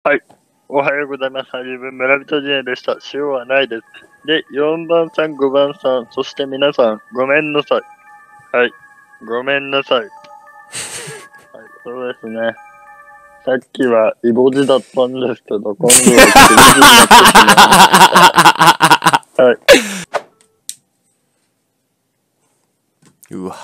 はい。おはようございます。はじめ、村人陣営でした。塩はないです。で、4番さん、5番さん、そして皆さん、ごめんなさい。はい。ごめんなさい。はい、そうですね。さっきはイボジだったんですけど、今度はクリジになってしまいました。はい。 うわ。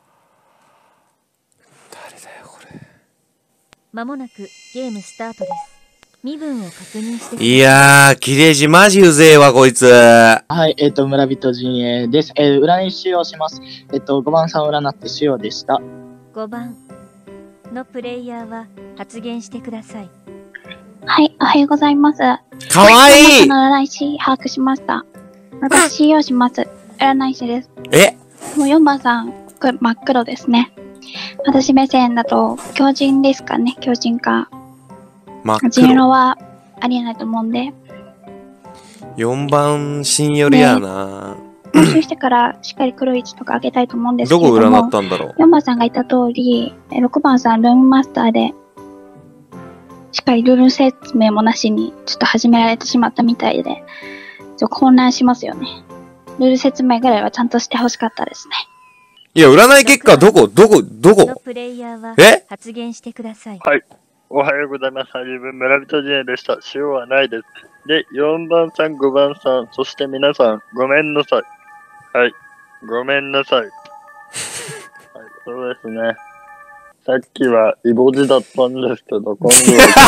誰だよ、これ。 まもなくゲームスタートです。身分を確認してください。 いやー、切れ字マジうぜえわ、こいつ。 はい、村人陣営です。占い使用します。5番さんを占って使用でした。 5番のプレイヤーは発言してください。 はい、おはようございます。 かわいい。 の占い師把握しました。私使用します。占い師です。もう4番さん、これ真っ黒ですね。私目線だと、狂人ですかね、狂人か。人狼はありえないと思うんで。 4番新寄りやな。 募集してからしっかり黒い位置とか上げたいと思うんですけども。 どこ占ったんだろう。 4番さんが言った通り、6番さんルームマスターで、しっかりルール説明もなしにちょっと始められてしまったみたいで、ちょっと混乱しますよね。ルール説明ぐらいはちゃんとしてほしかったですね。 いや、占い結果どこのプレイヤーは発言してください。 はい。おはようございます。はじめ、村人陣営でした。塩はないです。で、4番さん、5番さん、そして皆さん、ごめんなさい。はい。ごめんなさい。はい、そうですね。さっきはイボジだったんですけど、今度はクリジになってし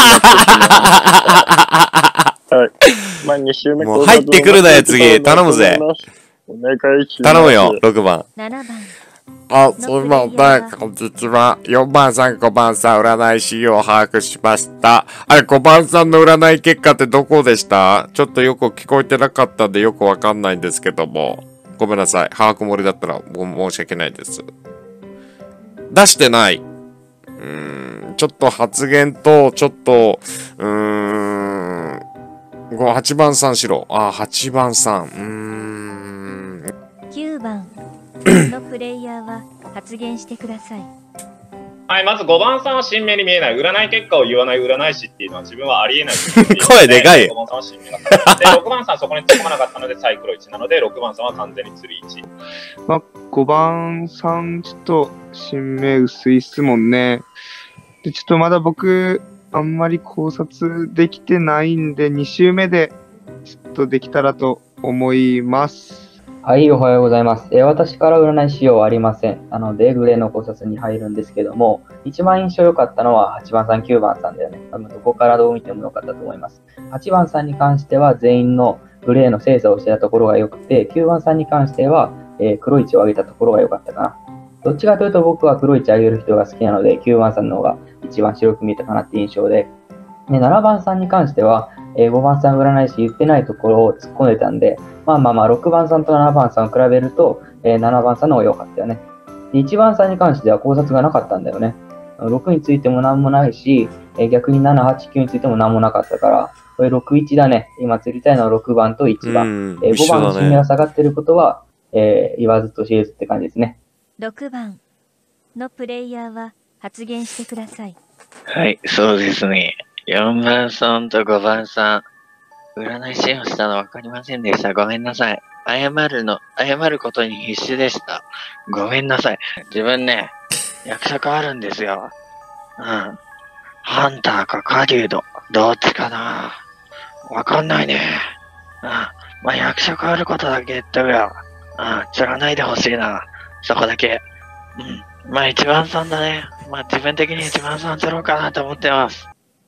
まいました。はい。まあ、2周目もう入ってくるなよ、次。頼むぜ。 お願いします。 頼むよ、6番。 7番。 あ、すみません。こんにちは。4番さん、5番さん、占い仕様を把握しました。あれ、5番さんの占い結果ってどこでした？ちょっとよく聞こえてなかったんでよくわかんないんですけども。ごめんなさい。把握漏れだったら申し訳ないです。出してない。ちょっと発言と、ちょっと、8番さんしろ。あ、8番さん。 9番のプレイヤーは発言してください。 はい、まず5番さんは新名に見えない。占い結果を言わない占い師っていうのは自分はありえない。 声でかい。 5番さんは新名だった。で、6番さんそこに突っ込まなかったのでサイクロ1なので、6番さんは完全に釣り1。 まあ、5番さん、ちょっと新名薄いっすもんね。で、ちょっとまだ僕、あんまり考察できてないんで、2周目でちょっとできたらと思います。 はい、おはようございます。私から占い仕様はありません。なので、グレーの考察に入るんですけども、一番印象良かったのは8番さん、9番さんだよね。多分どこからどう見ても良かったと思います。8番さんに関しては全員のグレーの精査をしてたところが良くて、9番さんに関しては、黒い位置を上げたところが良かったかな。どっちかというと僕は黒い位置上げる人が好きなので、9番さんの方が一番白く見えたかなって印象で、7番さんに関しては、5番さん占い師言ってないところを突っ込んでたんで、6番さんと7番さんを比べると、7番さんの方が良かったよね。で、1番さんに関しては考察がなかったんだよね。6についても何もないし、逆に7、8、9についても何もなかったから、これ6、1だね。今釣りたいのは6番と1番。5番の新名が下がってることは、言わずと知れずって感じですね。 6番のプレイヤーは発言してください。 はい、そうですね。4番さんと5番さん、占い師をしたの分かりませんでした。ごめんなさい。謝ることに必死でした。ごめんなさい。自分ね、役職あるんですよ。ハンターか狩人、どっちかな。わかんないね。まあ、役職あることだけ言っとくよ。釣らないでほしいな。そこだけ。まあ、1番さんだね。まあ、自分的に1番さん釣ろうかなと思ってます。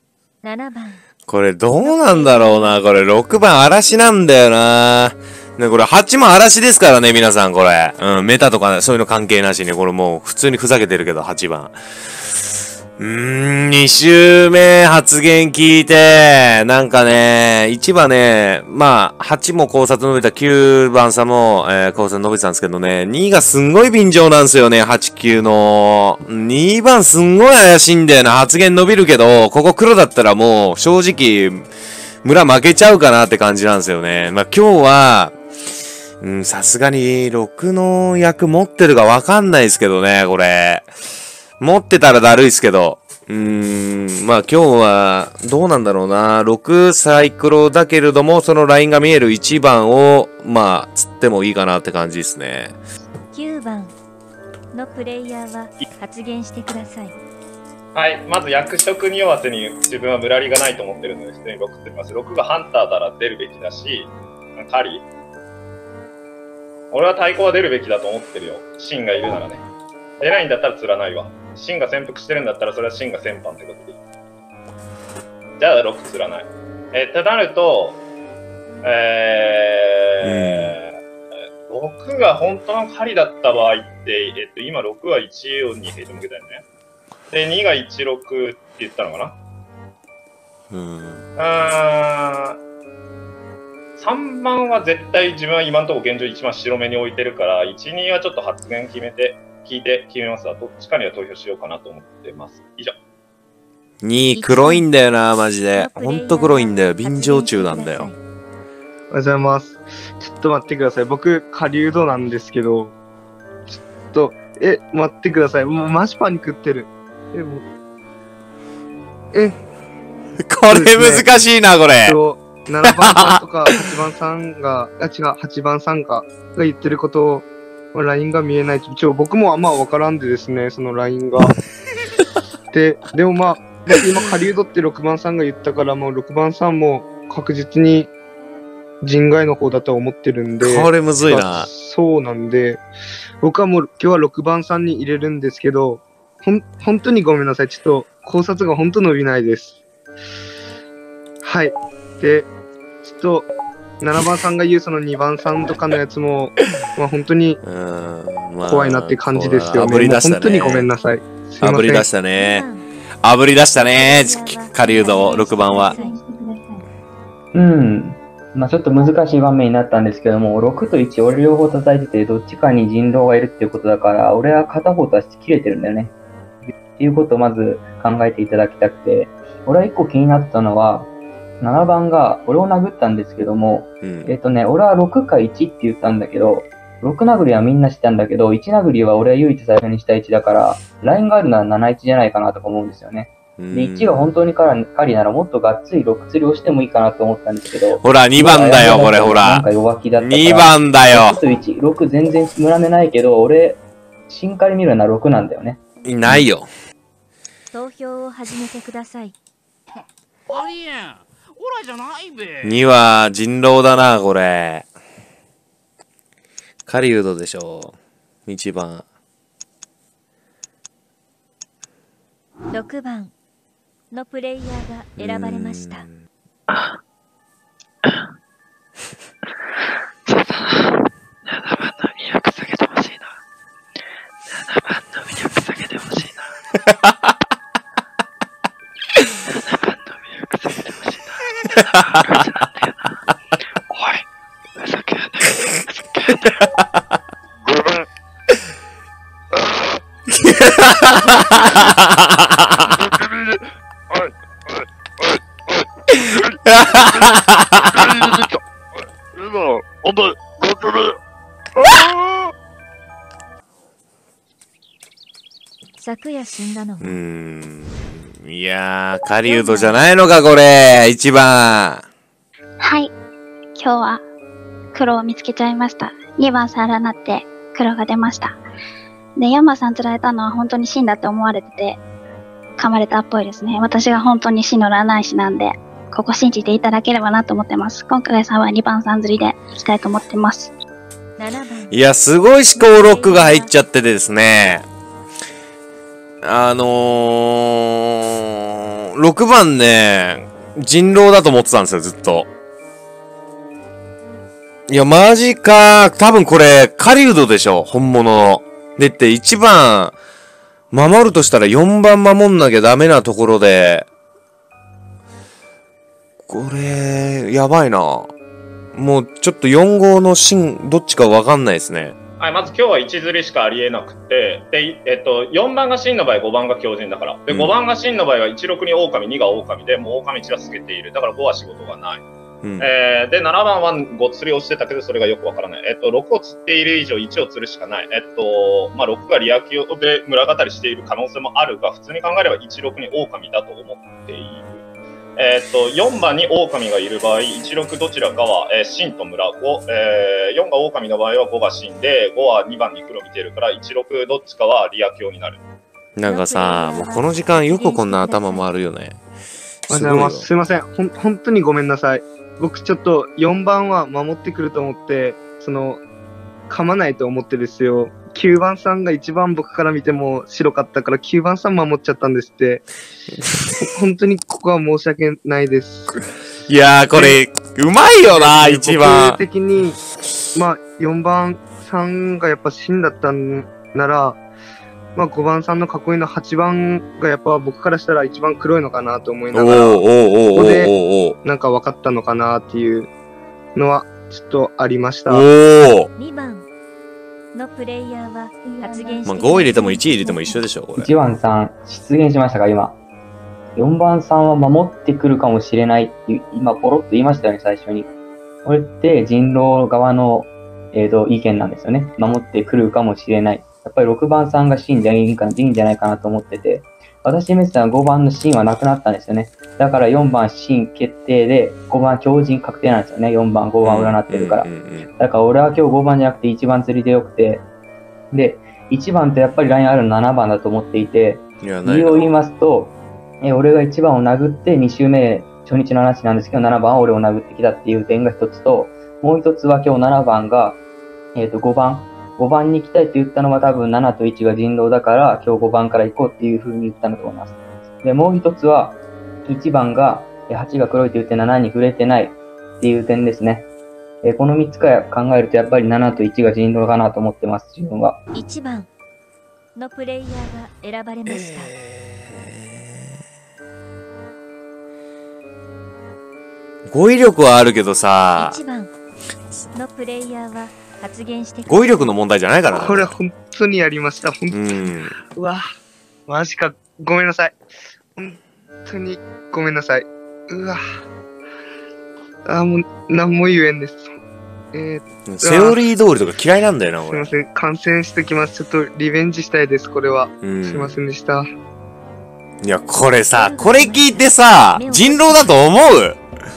7番。 これどうなんだろうな。これ6番嵐なんだよな。ね、これ8番嵐ですからね、皆さんこれ。メタとかそういうの関係なしに、これもう普通にふざけてるけど、8番。2周目発言聞いて、なんかね、1番ね、まあ、8も考察伸びた9番さんも、考察伸びてたんですけどね、2がすんごい便乗なんですよね、8、9の。2番すんごい怪しいんだよな、発言伸びるけど、ここ黒だったらもう、正直、村負けちゃうかなって感じなんですよね。まあ今日は、さすがに6の役持ってるかわかんないですけどね、これ。持ってたらだるいっすけど。 まあ今日はどうなんだろうな。6サイクロだけれども、そのラインが見える1番を、まあ、釣ってもいいかなって感じですね。 9番のプレイヤーは発言してください。 はい、まず役職に合わせに自分はムラリがないと思ってるので、普通に6ってみます。6がハンターなら出るべきだし、狩り俺は太鼓は出るべきだと思ってるよ。シンがいるならね。出ないんだったら釣らないわ。シンが潜伏してるんだったらそれはシンが先般ってことでいい。じゃあ6釣らない。ってなると、6が本当の狩りだった場合って、今6は1にヘイト向けたよね。で、2が16って言ったのかな。3番は絶対自分は今のところ現状1番白目に置いてるから、1、2はちょっと発言聞いて決めますわ。どっちかには投票しようかなと思ってます。以上。 2黒いんだよな、マジで。ほんと黒いんだよ。便乗中なんだよ。 おはようございます。ちょっと待ってください。僕、狩人なんですけど、ちょっと、待ってください。もうマジパニックってる。 これ難しいな、これ。 7番さんとか8番さんが、8番さんが言ってることを、ラインが見えない。僕もあんま分からんでですね、そのラインが。でもまあ、今、狩人って6番さんが言ったから、もう6番さんも確実に人外の方だと思ってるんで。 これむずいな。 そうなんで、僕はもう今日は6番さんに入れるんですけど、本当にごめんなさい。ちょっと考察が本当伸びないです。はい。で、ちょっと、7番さんが言うその2番さんとかのやつも、まあ本当に怖いなって感じですよね。本当にごめんなさい。 あぶり出したね。あぶり出したね。狩人6番は。 まあちょっと難しい場面になったんですけども、6と1俺両方叩いてて、どっちかに人狼がいるっていうことだから、俺は片方とは切れてるんだよね。っていうことをまず考えていただきたくて、俺は1個気になったのは、7番が俺を殴ったんですけども、俺は6か1って言ったんだけど、6殴りはみんなしたんだけど、1殴りは俺は唯一最初にした1だから、ラインがあるのは7-1じゃないかなとか思うんですよね。で、1が本当に狩りならもっとがっつり6釣りをしてもいいかなと思ったんですけど、 ほら、2番だよ、これ、ほら。2番だよ。 6と1、6全然村目ないけど、俺、新狩り見るのは6なんだよね。 いないよ。 投票を始めてください。 ありえん。オラじゃないべ。 2は人狼だな、これ。狩人でしょ。1番。 6番のプレイヤーが選ばれました。 そうだな。7番の魅力下げてほしいな。7番の魅力下げてほしいな。7番の魅力下げてほしいな。7番ガチなんだよな。おい、ふざけんなよ。ふざけんなよ。ごめん。 昨夜死んだのは。 いやー、狩人じゃないのか、これ。1番。 はい。今日は黒を見つけちゃいました。2番サラナって黒が出ました。で、ヤンマさん釣られたのは本当に真だって思われてて、噛まれたっぽいですね。私が本当に真の占い師なんで、ここ信じていただければなと思ってます。今回さんは2番さん釣りでいきたいと思ってます。 いや、すごい思考ロックが入っちゃっててですね。6番ね、人狼だと思ってたんですよ、ずっと。いや、マジか。多分これ、狩人でしょ、本物の。でって、1番、守るとしたら4番守んなきゃダメなところで、これ、やばいな。もう、ちょっと4号の芯、どっちかわかんないですね。 はい、まず今日は1釣りしかありえなくて、で、4番が真の場合、5番が強靭だから。で、5番が真の場合は16に狼、2が狼で、もう狼1は透けている。だから5は仕事がない。 で、7番は5釣りをしてたけど、それがよくわからない。6を釣っている以上1を釣るしかない。まあ、6がリアキオで村語りしている可能性もあるが、普通に考えれば16に狼だと思っている。4番に狼がいる場合、16どちらかは、神と村。4が狼の場合は5が神で、5は2番に黒見てるから、16どっちかはリアキオになる。 なんかさ、もうこの時間よくこんな頭回るよね。 すいません。本当にごめんなさい。僕ちょっと4番は守ってくると思って、噛まないと思ってですよ。9番さんが一番僕から見ても白かったから9番さん守っちゃったんですって。本当にここは申し訳ないです。 いやー、これ、うまいよな、一番。 僕的に、まあ、4番さんがやっぱ真だったんなら、まあ、5番さんの囲いの8番がやっぱ僕からしたら一番黒いのかなと思いながら、ここでなんか分かったのかなっていうのはちょっとありました。 2番のプレイヤーは発言して、 まあ、5入れても1入れても一緒でしょ、これ。 1番さん出現しましたか、今。4番さんは守ってくるかもしれないって今ポロッと言いましたよね、最初に。これって人狼側の、意見なんですよね。守ってくるかもしれない。やっぱり6番さんが真でいいんじゃないかなと思ってて、私目線は5番の真はなくなったんですよね。だから4番真決定で、5番強靭確定なんですよね。4番、5番占ってるから。だから俺は今日5番じゃなくて1番釣りでよくて、で、1番とやっぱりラインあるの7番だと思っていて、理由を言いますと、俺が1番を殴って2周目、初日の話なんですけど、7番は俺を殴ってきたっていう点が一つと、もう一つは今日7番が、5番に行きたいって言ったのは多分7と1が人狼だから今日5番から行こうっていう風に言ったんだと思います。で、もう一つは1番が8が黒いと言って7に触れてないっていう点ですね。この3つから考えるとやっぱり7と1が人狼かなと思ってます、自分は。 1番のプレイヤーが選ばれました。 語彙力はあるけどさ、 1番のプレイヤーは発言して語彙力の問題じゃないからな。 これ本当にやりました。本当に。うわ、マジか。ごめんなさい。本当にごめんなさい。うわ。もう何も言えんです。 セオリー通りとか嫌いなんだよな、俺。 すいません。観戦してきます。ちょっとリベンジしたいです、これは。すいませんでした。 いや、これさ、これ聞いてさ、人狼だと思う？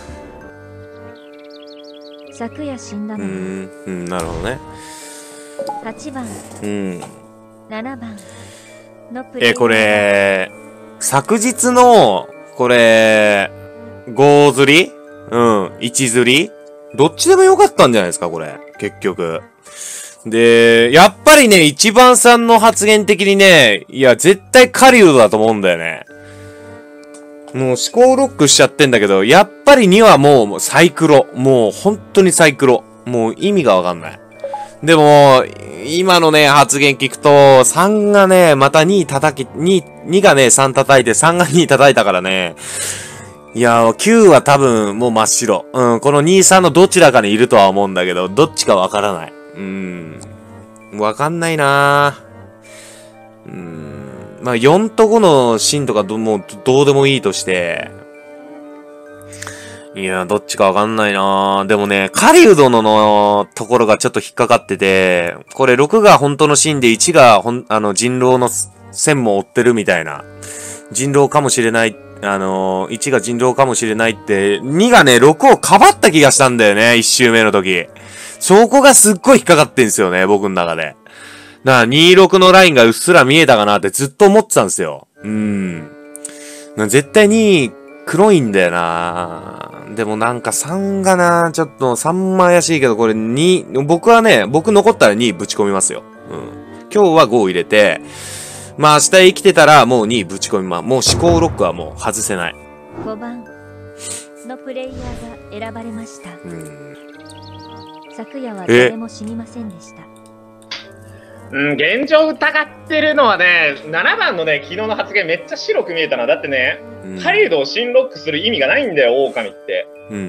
昨夜死んだのはなるほどね。 8番、7番のプレイヤー。 これ、昨日の、これ、5釣り1釣りどっちでもよかったんじゃないですか、これ。結局。で、やっぱりね、1番さんの発言的にね、いや、絶対狩人だと思うんだよね。もう思考ロックしちゃってんだけど、やっぱり2はもうサイクロ。もう本当にサイクロ。もう意味がわかんない。でも、今のね、発言聞くと、3がね、また2がね、3叩いて、3が2叩いたからね。いや、9は多分もう真っ白。この2、3のどちらかにいるとは思うんだけど、どっちかわからない。わかんないなまあ、4と5のシーンとかもうどうでもいいとして、いや、どっちかわかんないなでもね、狩人のところがちょっと引っかかってて、これ6が本当のシーンで1が人狼の線も追ってるみたいな。人狼かもしれない、1が人狼かもしれないって、2がね、6をかばった気がしたんだよね、1周目の時。そこがすっごい引っかかってんすよね、僕の中で。だから26のラインがうっすら見えたかなってずっと思ってたんですよ。絶対2黒いんだよなでもなんか3がなちょっと3も怪しいけど、これ2、僕残ったら2ぶち込みますよ。今日は5入れて、まあ明日生きてたらもう2ぶち込みます。もう思考ロックはもう外せない。 5番のプレイヤーが選ばれました。昨夜は誰も死にませんでした。 現状疑ってるのはね、7番のね、昨日の発言めっちゃ白く見えたな。だってね、狩人を新ロックする意味がないんだよ、狼って。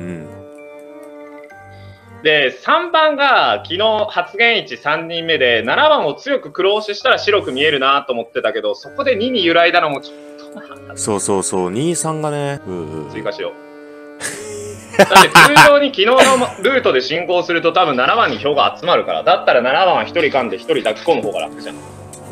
で、3番が昨日発言1、3人目で、7番を強く黒押ししたら白く見えるなと思ってたけど、そこで2に揺らいだのもちょっとな。 そう、2、3がね。 追加しよだって通常に昨日のルートで進行すると多分7番に票が集まるから、だったら7番は1人噛んで1人抱き込む方が楽じゃん。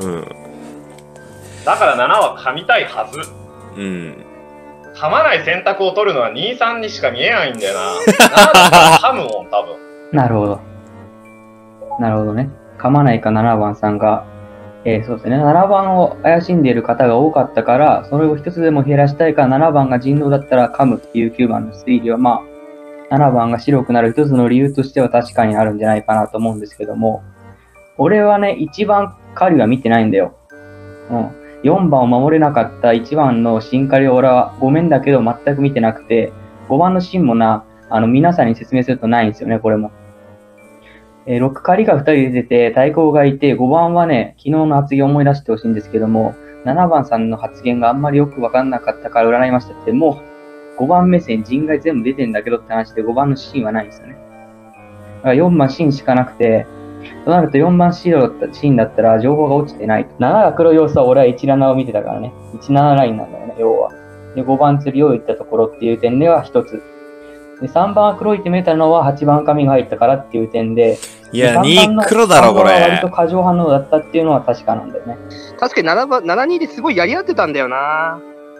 だから7は噛みたいはず。噛まない選択を取るのは2、3にしか見えないんだよな。7だったら噛むもん、多分。 なるほど。なるほどね。噛まないか7番さんが、そうですね。7番を怪しんでいる方が多かったから、それを一つでも減らしたいから7番が人狼だったら噛むっていう9番の推理は、まあ、7番が白くなる一つの理由としては確かにあるんじゃないかなと思うんですけども、俺はね、1番狩りは見てないんだよ。4番を守れなかった1番の新狩りを俺はごめんだけど全く見てなくて、5番の新もな、皆さんに説明するとないんですよね、これも。6狩りが2人出てて、対抗がいて、5番はね、昨日の発言を思い出してほしいんですけども、7番さんの発言があんまりよくわかんなかったから占いましたって、もう5番目線人外全部出てんだけどって話で5番のシーンはないんですよね。だから4番シーンしかなくて、となると4番シーンだったら情報が落ちてない。7が黒い要素は俺は17を見てたからね。17ラインなんだよね、要は。で、5番釣りを言ったところっていう点では1つ。で、3番は黒いって見えたのは8番紙が入ったからっていう点で、 いや、2黒だろ、これ。 割と過剰反応だったっていうのは確かなんだよね。 確かに7-2ですごいやり合ってたんだよな。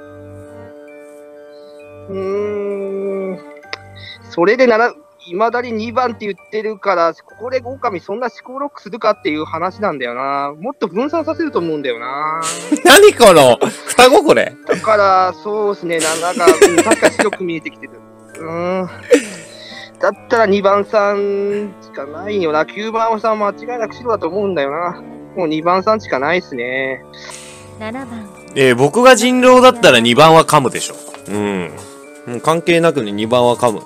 それでいまだに2番って言ってるから、ここで狼そんな思考ロックするかっていう話なんだよな。もっと分散させると思うんだよな。 何この双子これ。 だから、そうですね、なんか、確かに白く見えてきてる。だったら2番さんしかないよな。9番さん間違いなく白だと思うんだよな。もう2番さんしかないっすね。 7番。 僕が人狼だったら2番は噛むでしょ。もう関係なくね、2番は噛む。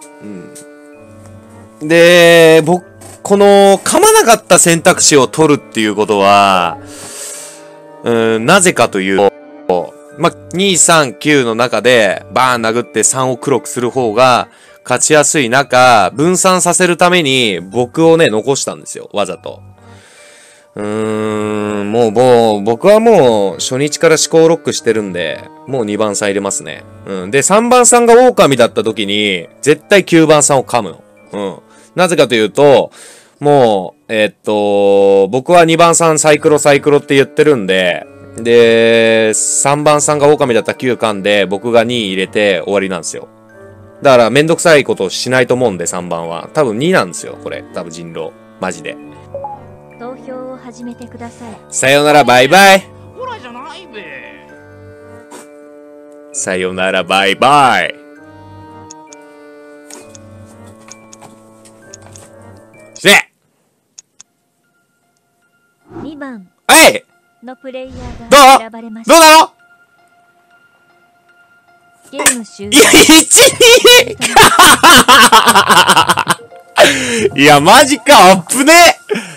で、この噛まなかった選択肢を取るっていうことは、なぜかというと、ま、2、3、9の中でバーン殴って3を黒くする方が勝ちやすい中、分散させるために僕をね、残したんですよ。わざと。もう僕はもう初日から思考ロックしてるんで、もう2番さん入れますね。で、3番さんが狼だった時に、絶対9番さんを噛むの。なぜかというと、もう、僕は2番さんサイクロって言ってるんで、で、3番さんが狼だった9巻で、僕が2入れて終わりなんですよ。だからめんどくさいことをしないと思うんで、3番は。多分2なんですよ、これ。多分人狼。マジで。 投票を始めてください。 さよなら、バイバイ。 ほらじゃないべ。 さよなら、バイバイ。して 2番のプレイヤーが選ばれました。 どうなのゲーム終了。 いや、マジか、アップね。